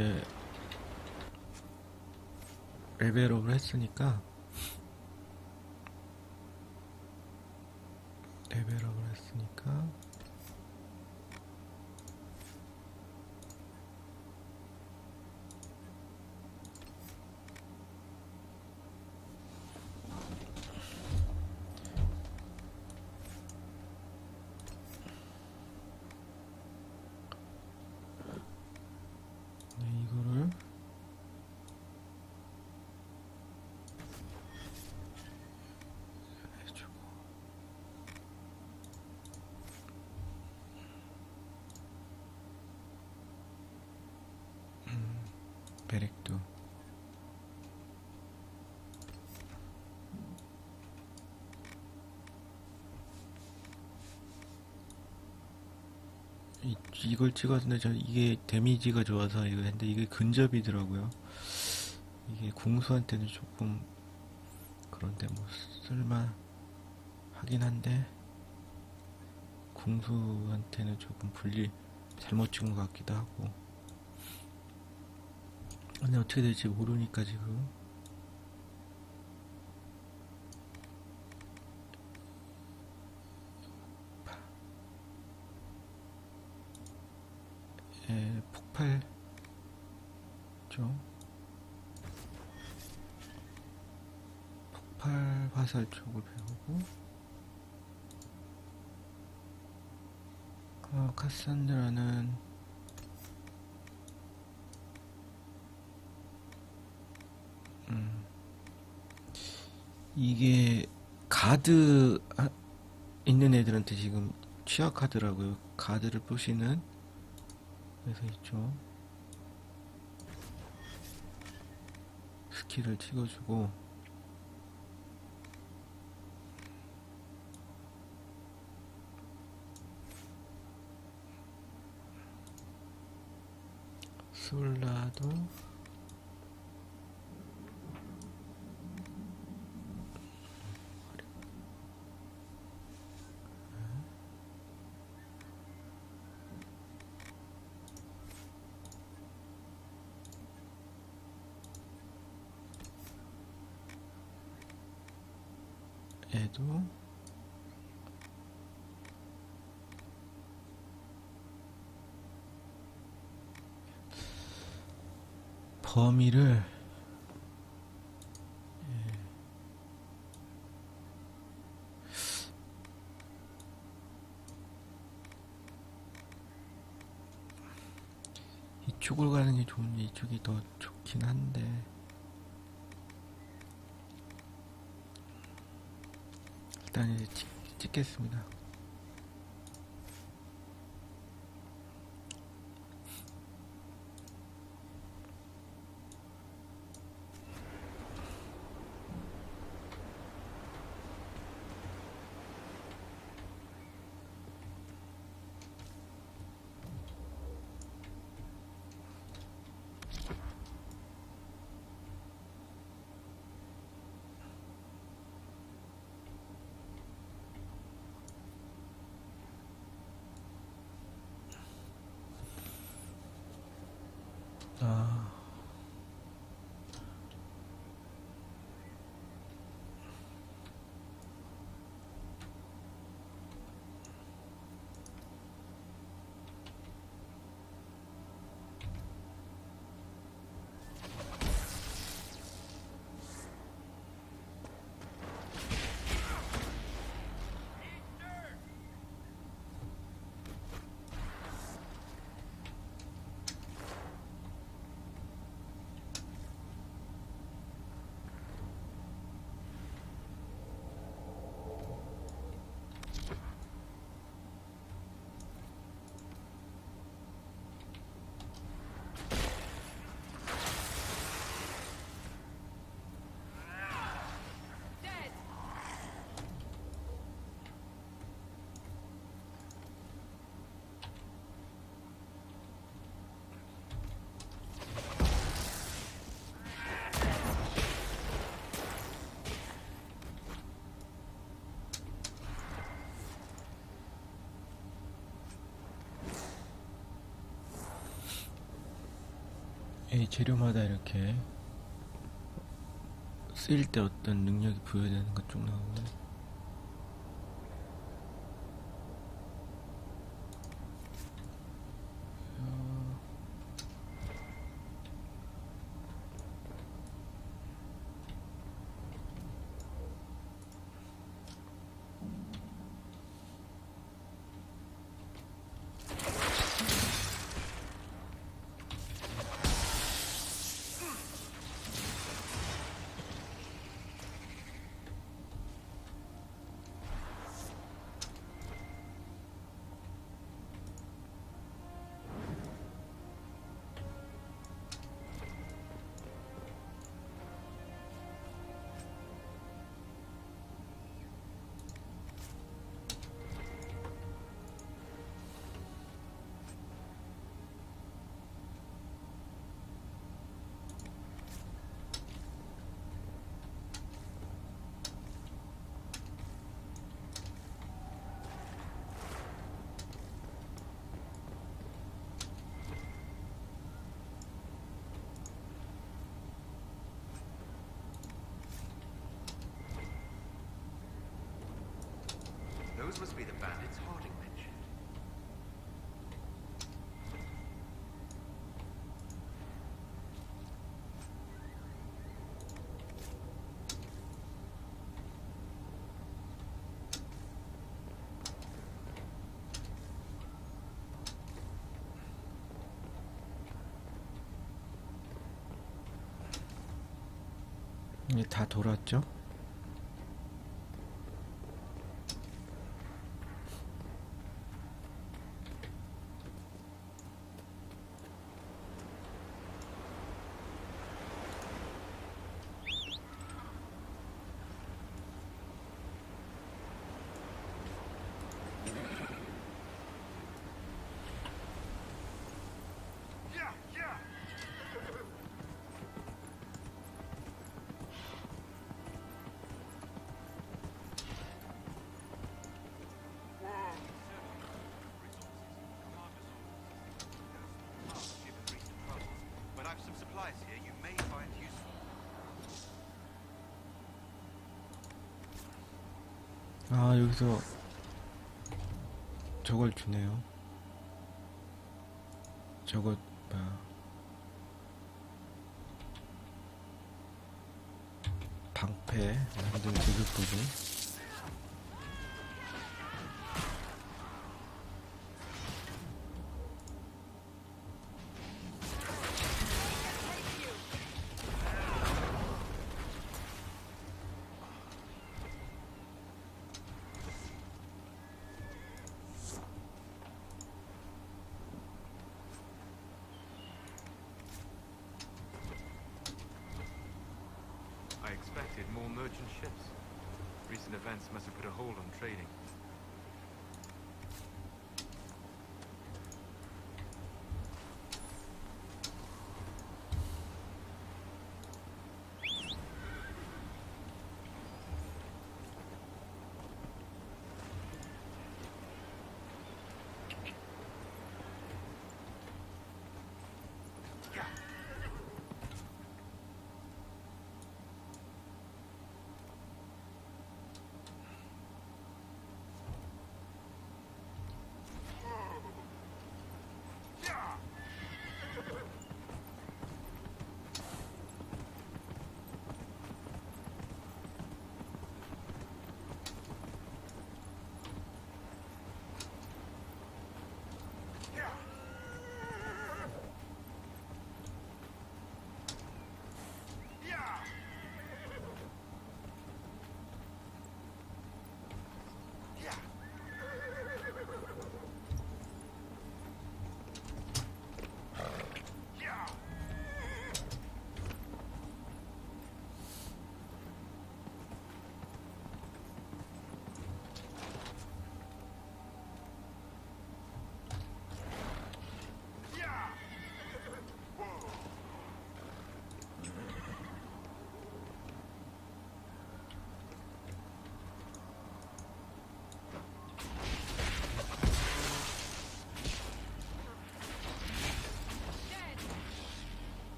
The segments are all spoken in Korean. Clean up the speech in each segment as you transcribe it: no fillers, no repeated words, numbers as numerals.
이제 레벨업을 했으니까 레벨업을 했으니까 이거를 해주고 베렉도 이걸 찍었는데 저 이게 데미지가 좋아서 이거 했는데 이게 근접이더라고요. 이게 궁수한테는 조금 그런데 뭐 쓸만 하긴 한데 궁수한테는 조금 분리 잘못 찍은 것 같기도 하고. 근데 어떻게 될지 모르니까 지금 폭발 좀 폭발 화살 쪽을 배우고 카산드라는 이게 가드 있는 애들한테 지금 취약하더라고요. 가드를 부시는. 그래서 이쪽 스킬을 찍어주고 솔라도 얘도 범위를 이쪽으로 가는 게 좋은지 이쪽이 더 좋긴 한데 일단 이제 찍겠습니다. 아, 이 재료마다 이렇게 쓰일 때 어떤 능력이 부여되는 것 쭉 나오고, Those must be the bandits Harding mentioned. 이게 다 돌았죠? But I've some supplies here you may find useful. 아, 여기서 저걸 주네요. 저것, 뭐야. 방패 만든 제조법이. I expected more merchant ships. Recent events must have put a hold on trading.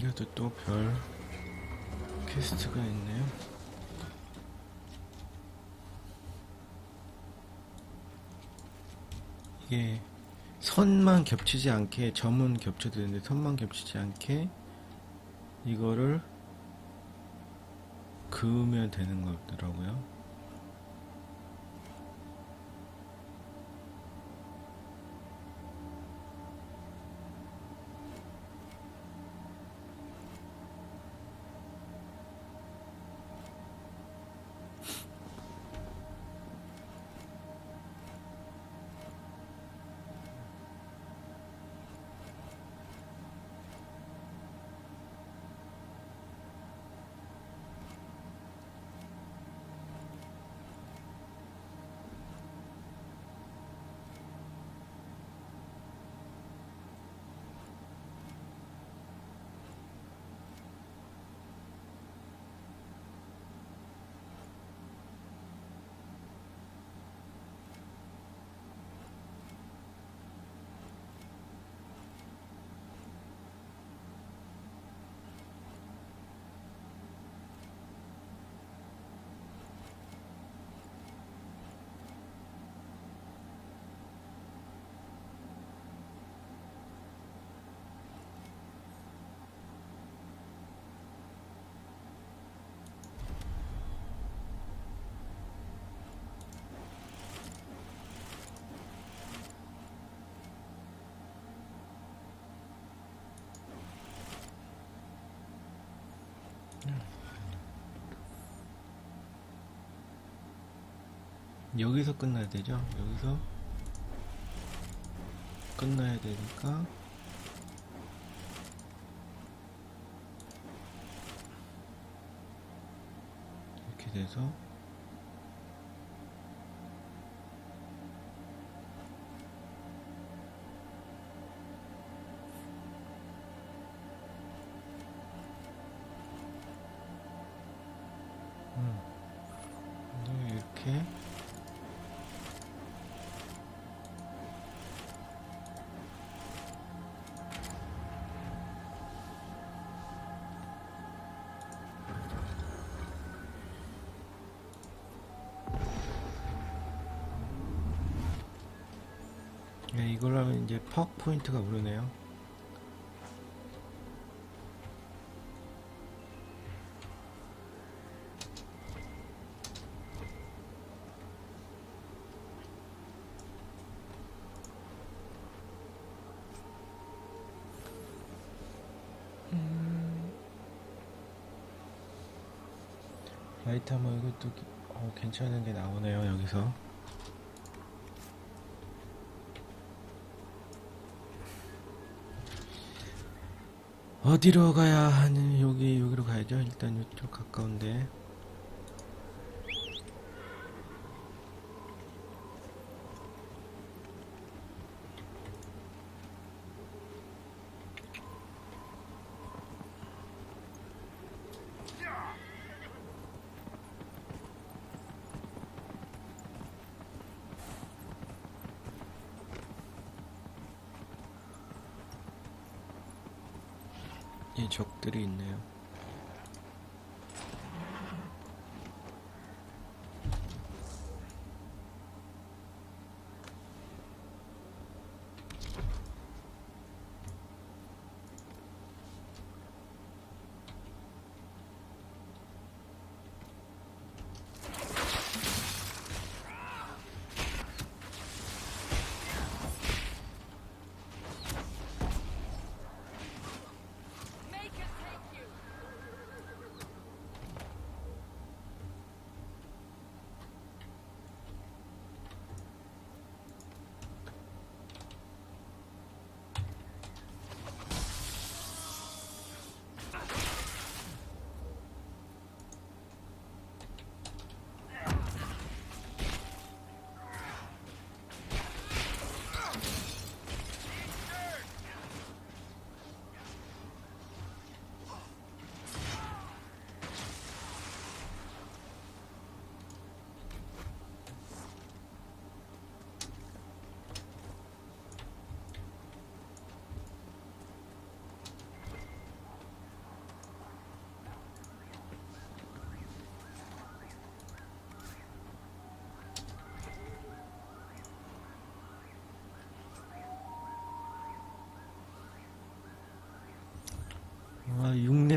여기에도 또 별 퀘스트가 있네요. 이게 선만 겹치지 않게, 점은 겹쳐도 되는데 선만 겹치지 않게 이거를 그으면 되는 거더라고요. 여기서 끝나야 되죠? 여기서 끝나야 되니까 이렇게 돼서 이렇게 네, 이걸 하면 이제 퍽 포인트가 오르네요. 라이트 한번 이것도 괜찮은 게 나오네요. 여기서 어디로 가야 하는, 여기로 가야죠. 일단 이쪽 가까운데. 이 적들이 있네요. Make it take you!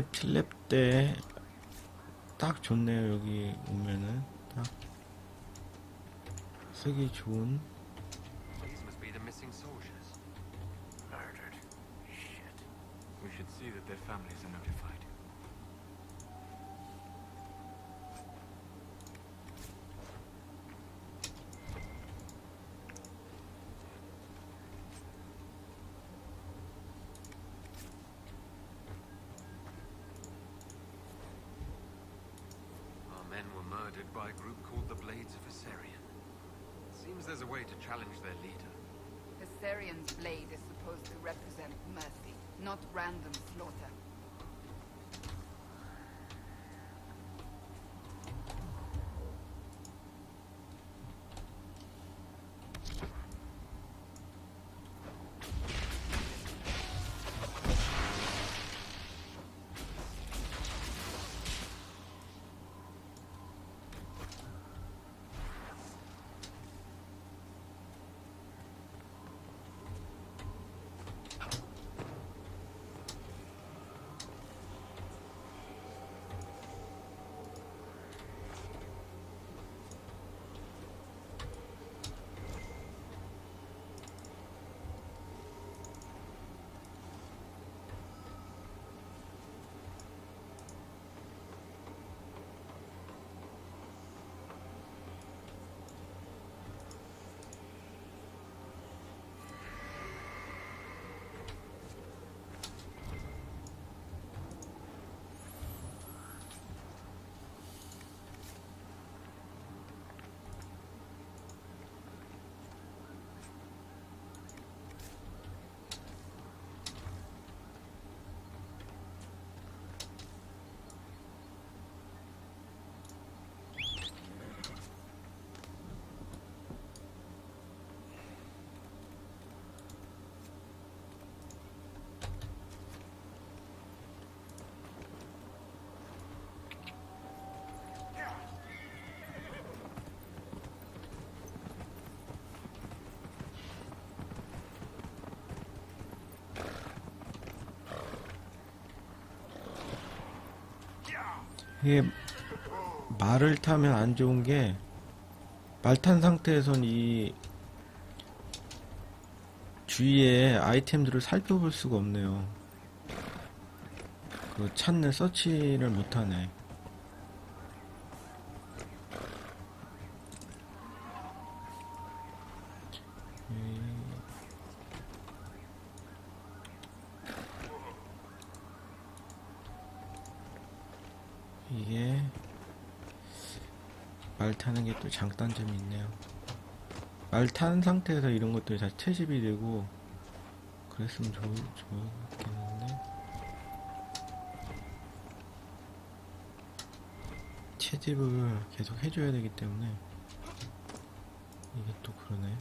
필랩 때 딱 좋네요. 여기 오면은 딱 쓰기 좋은. These must be the missing soldiers. Murdered. Shit. We should see that their families are notified. Our men were murdered by a group called the Blades of Assyrian. Seems there's a way to challenge their leader. Viserian's blade is supposed to represent mercy, not random slaughter. 이게 말을 타면 안 좋은 게, 말 탄 상태에선 이 주위에 아이템들을 살펴볼 수가 없네요. 그 찾는 서치를 못하네. 이게 말 타는 게 또 장단점이 있네요. 말 탄 상태에서 이런 것들이 다 채집이 되고 그랬으면 좋겠는데, 채집을 계속 해줘야 되기 때문에 이게 또 그러네.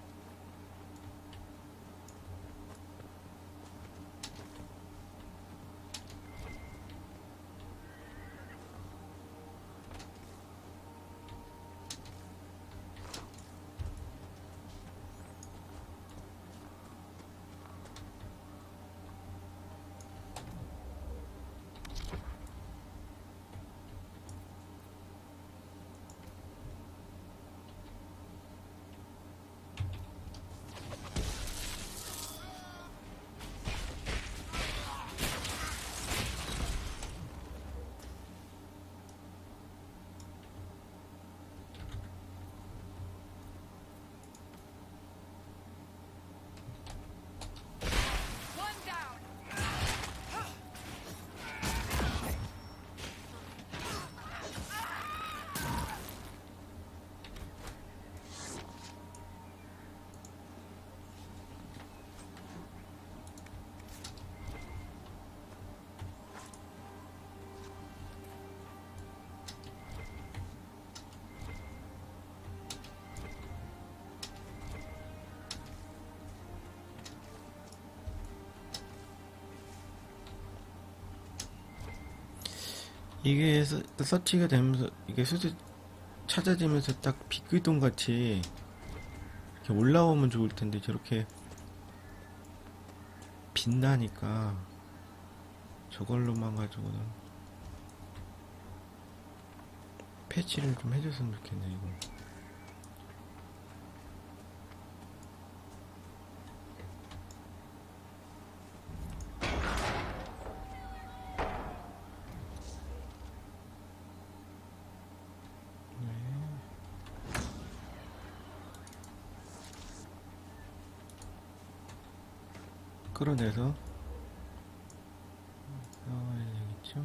이게 서치가 되면서 이게 수수 찾아지면서 딱 빛귀동 같이 이렇게 올라오면 좋을 텐데 저렇게 빛나니까 저걸로만 가지고는 패치를 좀 해줬으면 좋겠네 이걸. 끌어내서 나와야 되겠죠?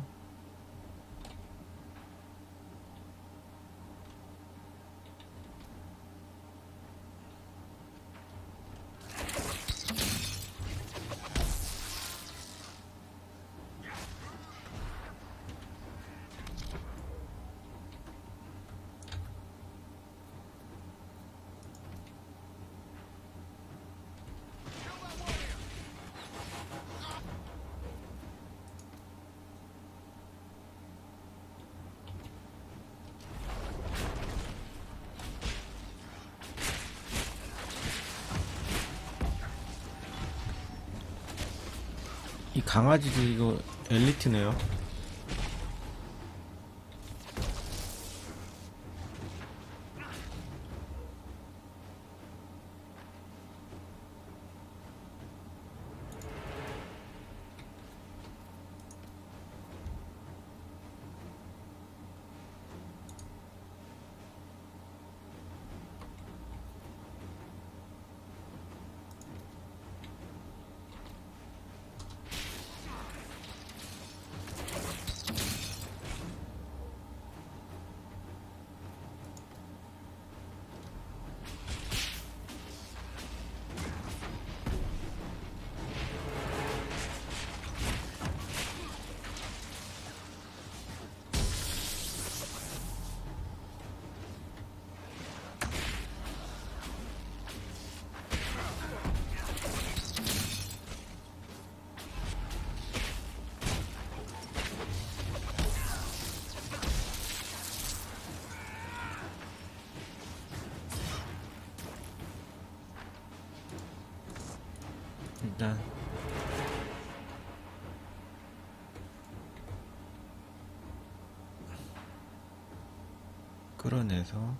이 강아지도 이거 엘리트네요. 일단 끌어내서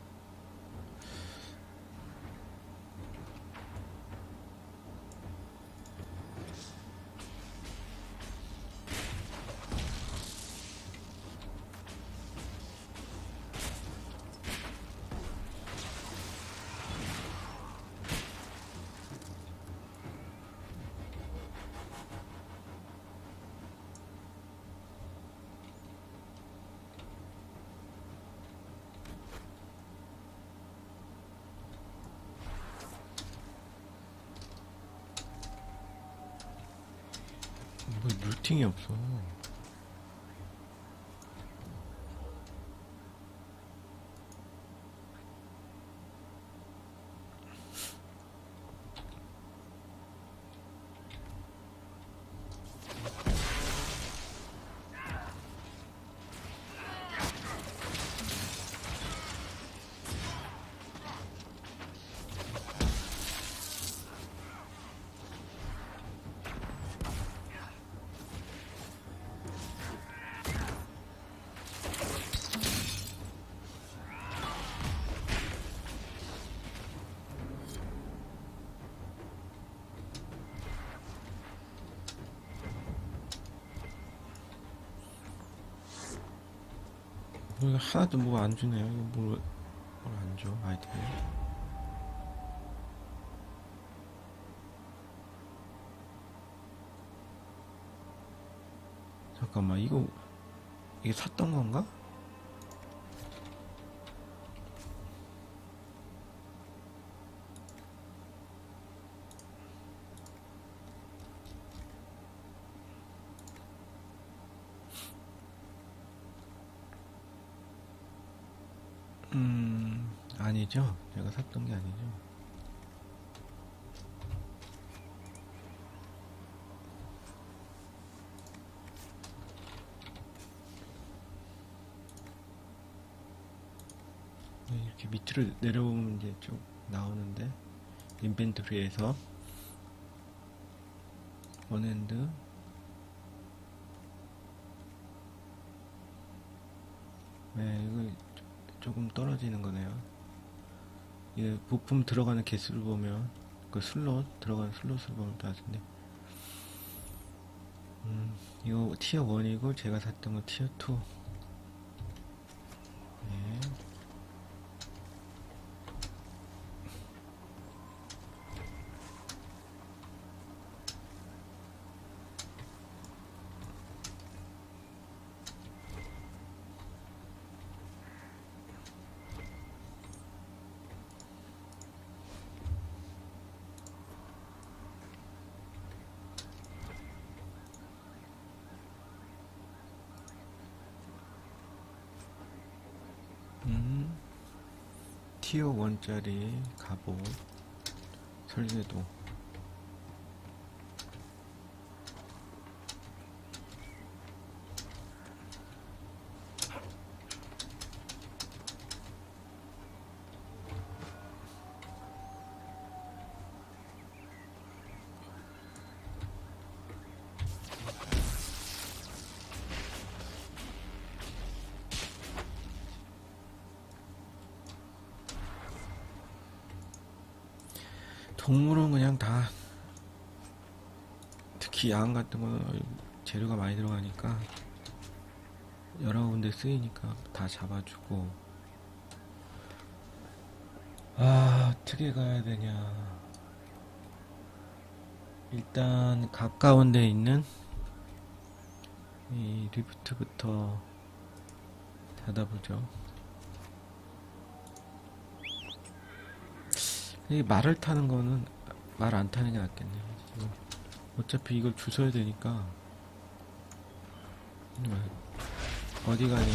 뭐 루팅이 없어. 이거 하나도 뭐 안 주네요. 이거 뭘 안 줘, 아이템. 잠깐만, 이게 샀던 건가? 아니죠. 제가 샀던 게 아니죠. 이렇게 밑으로 내려오면 이제 쭉 나오는데, 인벤토리에서 원핸드 네, 이거 조금 떨어지는 거네요. 이게 부품 들어가는 개수를 보면 그 슬롯 들어가는 슬롯을 보면 따진데 이거 티어 1이고 제가 샀던 건 티어 2. 네. 티어 1짜리 갑옷 설계도. 동물은 그냥 다, 특히 양 같은 거는 재료가 많이 들어가니까 여러 군데 쓰이니까 다 잡아주고. 어떻게 가야 되냐. 일단 가까운 데 있는 이 리프트부터 닫아보죠. 이 말을 타는 거는 말 안 타는 게 낫겠네요. 어차피 이걸 주워야 되니까. 어디 가니?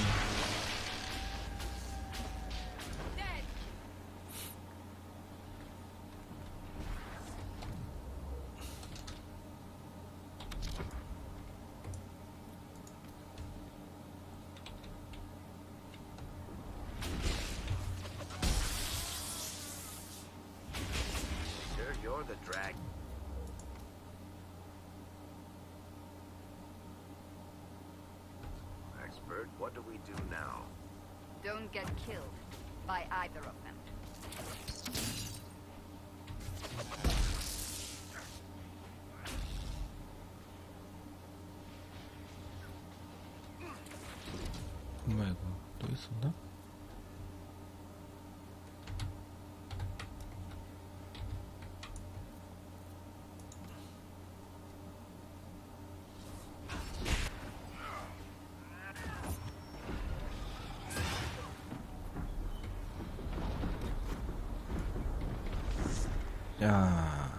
You're the drag. Expert, what do we do now? Don't get killed by either of them. 엄마 이거 또 있었나? 야,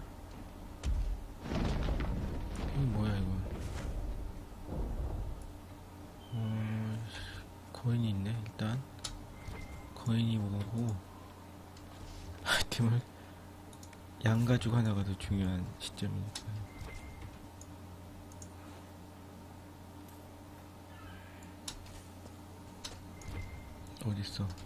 이거 뭐야 이거? 거인이 있네. 일단 거인이 뭐고 아이템을 양 가지고 하나가 더 중요한 시점이니까. 어딨어?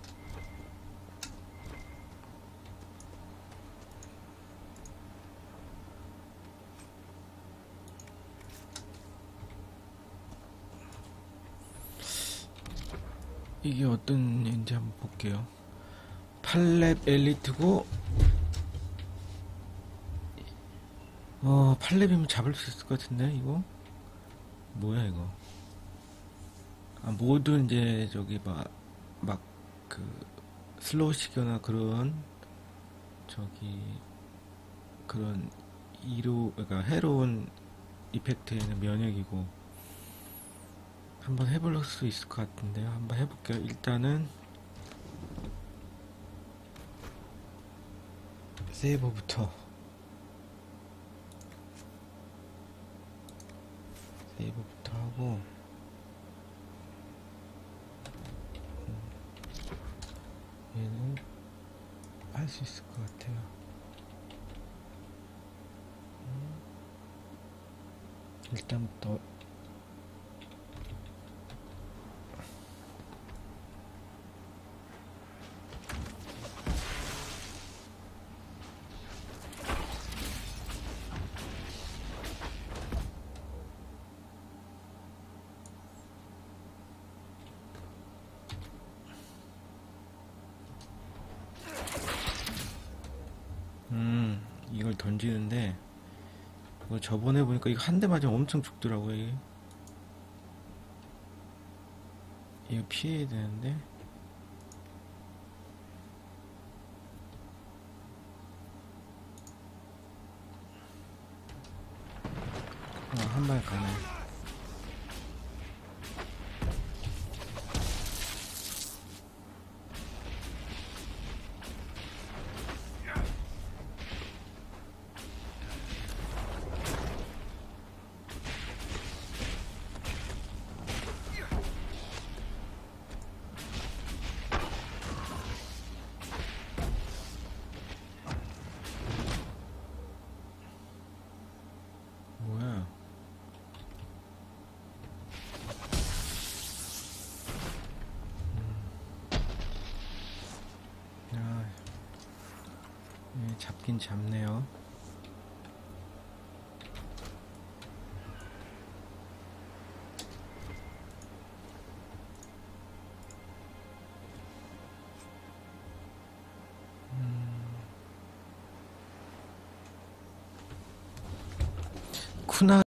이게 어떤 애인지 한번 볼게요. 8렙 엘리트고 8렙이면 잡을 수 있을 것 같은데 이거? 뭐야 이거? 모두 이제 저기 막 그 슬로우시거나 그런 저기 그런 그러니까 해로운 이펙트에는 면역이고. 한번 해볼 수 있을 것 같은데요. 한번 해볼게요. 일단은 세이버부터 하고 얘는 할 수 있을 것 같아요. 일단부터 던지는데 이거 저번에 보니까 이거 한 대 맞으면 엄청 죽더라고요. 이거 피해야 되는데. 한 발 가네. 뭐야? 잡긴 잡네요. 쿠나